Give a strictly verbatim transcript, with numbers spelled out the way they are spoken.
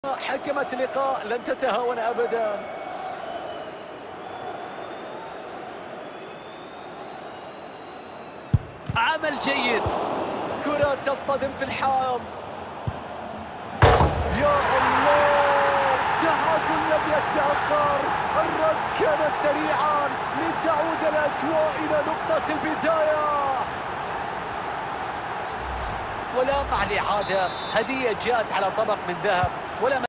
حكمة اللقاء لن تتهاون أبدا. عمل جيد، كرة تصطدم في الحائط. يا الله، تعادل لم يتأخر، الرد كان سريعا لتعود الأجواء إلى نقطة البداية. ولا مع الإعادة، هدية جاءت على طبق من ذهب ولا